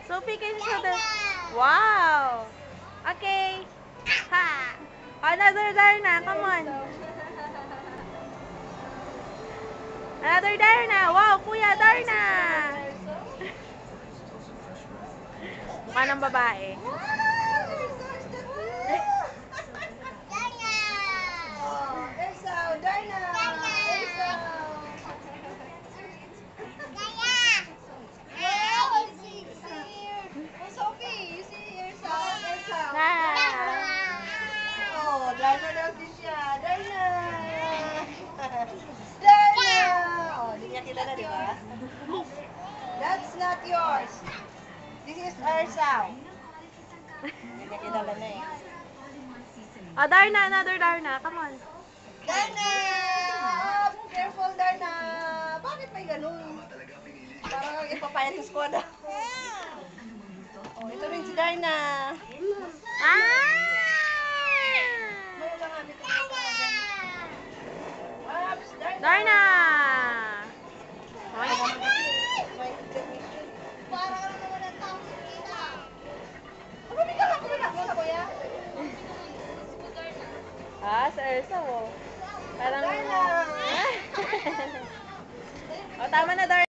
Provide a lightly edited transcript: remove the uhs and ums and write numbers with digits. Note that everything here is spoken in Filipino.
Sophie, can you show the... Wow! Okay. Ha! Another Darna, come on. Another Darna. Wow, Kuya Darna. Mukha ng babae. Darna Sophia, Darna! Darna! Oh, hindi niya kilala, di ba? That's not yours. This is Ersaw. Hindi niya kilala na eh. Oh, Darna, another Darna. Come on. Darna! Oh, careful, Darna! Bakit may ganun? Parang ipapayarin squad ah. Oh, ito rin si Darna. Ah! Darna! Parang ano naman ang tao sa kita. Pagpapigyan ako na muna, kuya. Ah, sa Ersa, oh. Parang... Darna! Oh, tama na, Darna.